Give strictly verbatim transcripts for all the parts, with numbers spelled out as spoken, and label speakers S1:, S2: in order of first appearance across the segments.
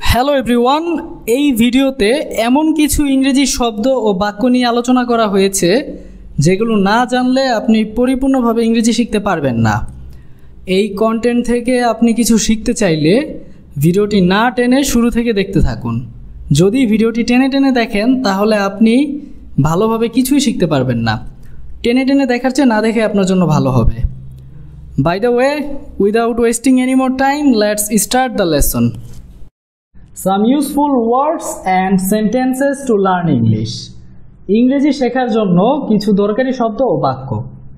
S1: Hello everyone, এই ভিডিওতে এমন কিছু ইংরেজি শব্দ ও বাক্য নিয়ে আলোচনা করা হয়েছে যেগুলো না জানলে আপনি পরিপূর্ণভাবে ইংরেজি শিখতে পারবেন না। এই কন্টেন্ট থেকে আপনি কিছু শিখতে চাইলে ভিডিওটি না টেনে শুরু থেকে দেখতে থাকুন। যদি ভিডিওটি টেনে টেনে দেখেন তাহলে আপনি ভালোভাবে কিছুই শিখতে পারবেন না। টেনে টেনে দেখার চেয়ে না দেখে আপনার জন্য ভালো হবে। By the way, without wasting any more time, let's start the lesson. Some useful words and sentences to learn English. ইংরেজি শেখার জন্য কিছু দরকারি শব্দ ও বাক্য।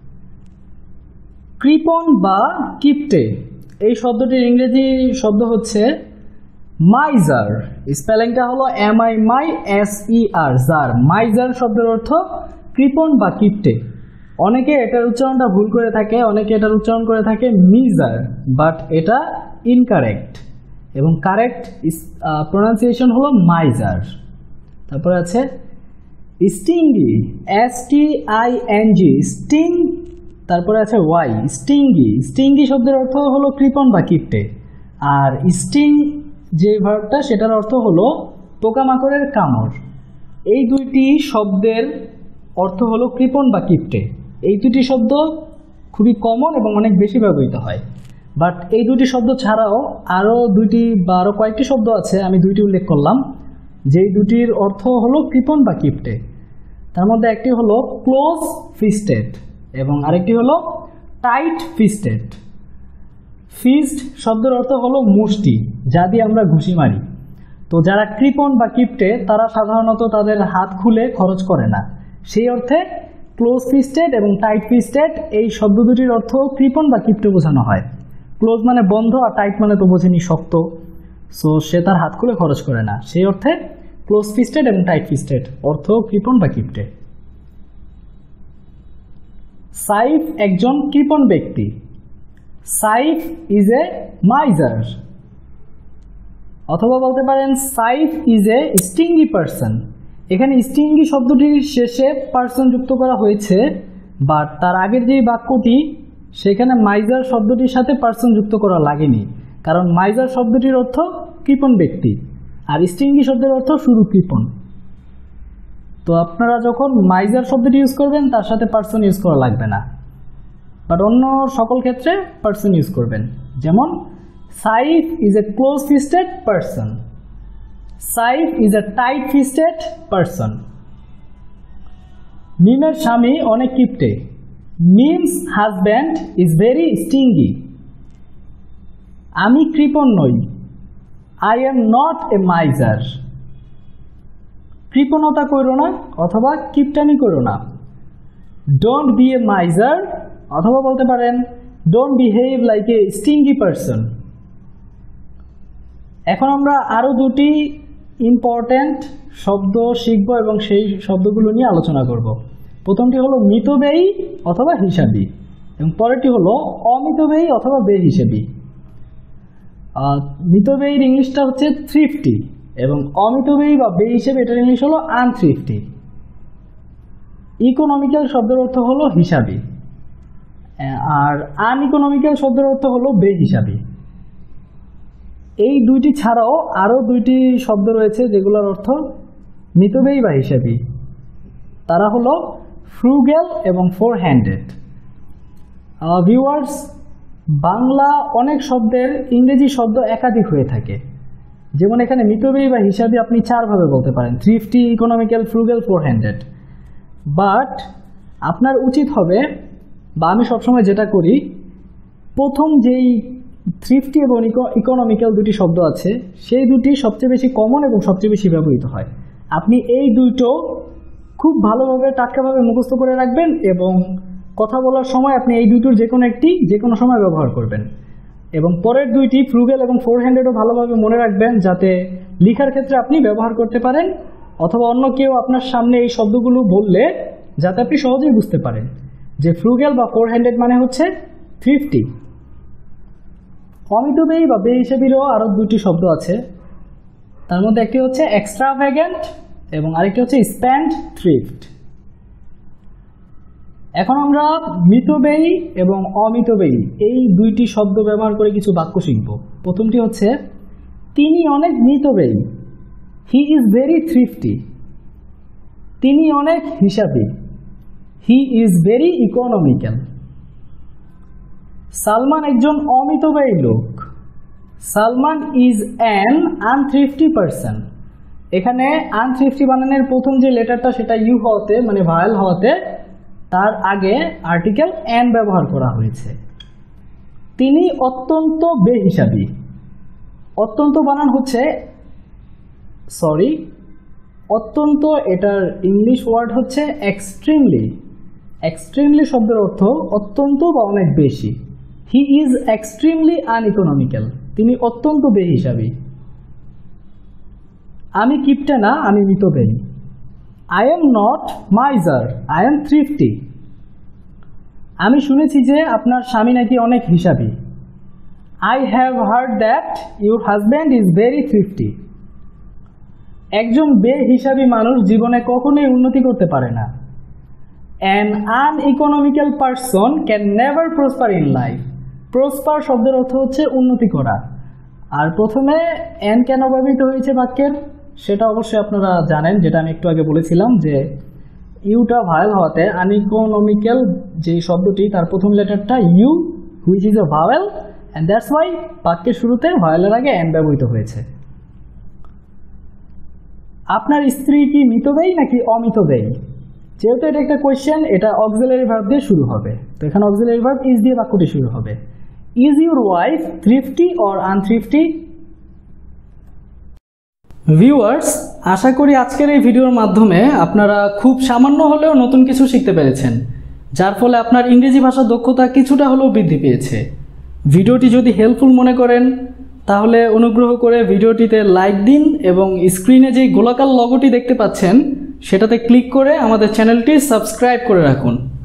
S1: কৃপণ বা কিপ্টে, এই শব্দটির ইংরেজি শব্দ হচ্ছে মাইজার। স্পেলিংটা হলো M I my S E R, জার। মাইজার শব্দের অর্থ কৃপণ বা কিপ্টে। অনেকে এটার উচ্চারণটা ভুল করে থাকে, অনেকে এটার উচ্চারণ করে থাকে মিজার, বাট এটা ইনকারেক্ট এবং কারেক্ট প্রনাউন্সিয়েশন হলো মাইজার। তারপরে আছে stingy, S T I N G, sting. তারপরে আছে ওয়াই, স্টিঙ্গি। স্টিঙ্গি শব্দের অর্থ হলো কৃপণ বা কিপ্টে, আর স্টিং যে ভার্বটা সেটার অর্থ হলো পোকামাকড়ের কামড়। এই দুইটি শব্দের অর্থ হলো কৃপণ বা কিপ্টে। এই দুটি শব্দ খুবই কমন এবং অনেক বেশি ব্যবহৃত হয়। বাট এই দুটি শব্দ ছাড়াও আরও দুইটি বা আরও কয়েকটি শব্দ আছে, আমি দুইটি উল্লেখ করলাম, যেই দুটির অর্থ হলো কৃপণ বা কিপ্টে। তার মধ্যে একটি হলো ক্লোজ ফিস্টেড এবং আরেকটি হলো টাইট ফিস্টেড। ফিস্ট শব্দের অর্থ হলো মুষ্টি, যা দিয়ে আমরা ঘুষি মারি। তো যারা কৃপণ বা কিপ্টে তারা সাধারণত তাদের হাত খুলে খরচ করে না। সেই অর্থে ক্লোজ ফিস্টেড এবং টাইট ফিস্টেড এই শব্দ দুটির অর্থ কৃপণ বা কিপ্টে বোঝানো হয়। ক্লোজ মানে বন্ধ, আর টাইট মানে তো বোঝেনি শক্ত। সো সে তার হাত খুলে খরচ করে না, সেই অর্থে ক্লোজ ফিস্টেড এবং টাইট ফিস্টেড অর্থ কৃপণ বা কিপ্টে। সাইফ একজন কৃপণ ব্যক্তি। Saif is a miser. অথবা বলতে পারেন Saif is a stingy person. এখানে স্টিঙ্গি শব্দটির শেষে পারসন যুক্ত করা হয়েছে, বাট তার আগের যে বাক্যটি সেখানে মাইজার শব্দটির সাথে পারসন যুক্ত করা লাগেনি, কারণ মাইজার শব্দটির অর্থ কৃপণ ব্যক্তি আর স্টিঙ্গি শব্দের অর্থ শুধু কৃপণ। তো আপনারা যখন মাইজার শব্দটি ইউজ করবেন তার সাথে পারসন ইউজ করা লাগবে না, বাট অন্য সকল ক্ষেত্রে পারসন ইউজ করবেন। যেমন Saif is a close fisted person, Saif is a tight fisted person. মিমের স্বামী অনেক কিপ্টে। Mim's husband is very stingy. আমি কৃপণ নই, I am not a miser. কৃপণতা করো না অথবা কিপটামি করো না। ডোন্ট বি এ মাইজার, অথবা বলতে পারেন don't behave like a stingy person. এখন আমরা আরও দুটি ইম্পর্ট্যান্ট শব্দ শিখব এবং সেই শব্দগুলো নিয়ে আলোচনা করব। প্রথমটি হলো মিতব্যয়ী অথবা হিসাবি এবং পরেরটি হলো অমিতব্যয়ী অথবা বেহিসাবি। মিতব্যয়ীর ইংলিশটা হচ্ছে থ্রিফটি এবং অমিতব্যয়ী বা বেহিসাবি এটার ইংলিশ হলো আনথ্রিফটি। ইকোনমিক্যাল শব্দের অর্থ হলো হিসাবি আর আনইকোনমিক্যাল শব্দের অর্থ হলো বেহিসাবি। এই দুইটি ছাড়াও আরও দুইটি শব্দ রয়েছে যেগুলোর অর্থ মিতব্যয়ী বা হিসাবি। তারা হলো ফ্রুগেল এবং ফোর হ্যান্ডেড। ভিউয়ার্স, বাংলা অনেক শব্দের ইংরেজি শব্দ একাধিক হয়ে থাকে। যেমন এখানে মিতব্যয়ী বা হিসাবি আপনি চারভাবে বলতে পারেন, thrifty, economical, frugal, forehanded. But আপনার উচিত হবে, বা আমি সবসময় যেটা করি, প্রথম যেই থ্রিফটি এবং ইকোনমিক্যাল দুটি শব্দ আছে সেই দুটি সবচেয়ে বেশি কমন এবং সবচেয়ে বেশি ব্যবহৃত হয়। আপনি এই দুটো খুব ভালোভাবে টাটকাভাবে মুখস্থ করে রাখবেন এবং কথা বলার সময় আপনি এই দুটোর যে কোনো একটি যে কোনো সময় ব্যবহার করবেন। এবং পরের দুইটি ফ্রুগেল এবং ফোর হ্যান্ডেডও ভালোভাবে মনে রাখবেন, যাতে লেখার ক্ষেত্রে আপনি ব্যবহার করতে পারেন, অথবা অন্য কেউ আপনার সামনে এই শব্দগুলো বললে যাতে আপনি সহজেই বুঝতে পারেন যে ফ্রুগেল বা ফোর হ্যান্ডেড মানে হচ্ছে থ্রিফটি। অমিতব্যয়ী বা বেহিসাবিরও আরও দুটি শব্দ আছে। তার মধ্যে একটি হচ্ছে এক্সট্রাভ্যাগেন্ট এবং আরেকটি হচ্ছে স্প্যান্ড থ্রিফট। এখন আমরা মিতব্যয়ী এবং অমিতব্যয়ী এই দুইটি শব্দ ব্যবহার করে কিছু বাক্য শিখব। প্রথমটি হচ্ছে তিনি অনেক মিতব্যয়ী। হি ইজ ভেরি থ্রিফটি। তিনি অনেক হিসাবী। He is very economical. Salman একজন অমিতব্যয়ী লোক। Salman is an unthrifty person. এখানে আনথ্রিফটি বানানের প্রথম যে লেটারটা সেটা ইউ হওয়াতে মানে ভায়েল হওয়াতে তার আগে আর্টিকেল অ্যান ব্যবহার করা হয়েছে। তিনি অত্যন্ত বেহিসাবী। অত্যন্ত বানান হচ্ছে সরি অত্যন্ত এটার ইংলিশ ওয়ার্ড হচ্ছে এক্সট্রিমলি। এক্সট্রিমলি শব্দের অর্থ অত্যন্ত বা অনেক বেশি। He is extremely uneconomical. তিনি অত্যন্ত বেহিসাবী। আমি কিপটে না, আমি মিতব্যয়ী। I am not miser, I am thrifty. আমি শুনেছি যে আপনার স্বামী নাকি অনেক হিসাবী। I have heard that your husband is very thrifty. একজন বেহিসাবী মানুষ জীবনে কখনোই উন্নতি করতে পারে না। An uneconomical person can never prosper in life. Prosper শব্দের অর্থ হচ্ছে উন্নতি করা। আর প্রথমে অ্যান কেন ব্যবহৃত হয়েছে বাক্যের সেটা অবশ্যই আপনারা জানেন, যেটা আমি একটু আগে বলেছিলাম যে ইউটা ভায়েল হওয়াতে আনইকোনমিক্যাল যে শব্দটি তার প্রথম লেটারটা U which is a vowel and that's why বাক্যের শুরুতে ভাওয়েলের আগে অ্যান ব্যবহৃত হয়েছে। আপনার স্ত্রী কি মিতব্যয়ী নাকি অমিতব্যয়ী? যেহেতু এটা একটা কোয়েশ্চেন, এটা অক্সিলারি ভার্ব দিয়ে শুরু হবে। তো এখানে অক্সিলারি ভার্ব ইজ দিয়ে বাক্যটি শুরু হবে। Is your wife thrifty or unthrifty? Viewers, আশা করি আজকের এই ভিডিওর মাধ্যমে আপনারা খুব সামান্য হলেও নতুন কিছু শিখতে পেরেছেন, যার ফলে আপনার ইংরেজি ভাষার দক্ষতা কিছুটা হলেও বৃদ্ধি পেয়েছে। ভিডিওটি যদি হেল্পফুল মনে করেন তাহলে অনুগ্রহ করে ভিডিওটিতে লাইক দিন এবং স্ক্রিনে যেই গোলাকার লগোটি দেখতে পাচ্ছেন সেটাতে ক্লিক করে আমাদের চ্যানেলটি সাবস্ক্রাইব করে রাখুন।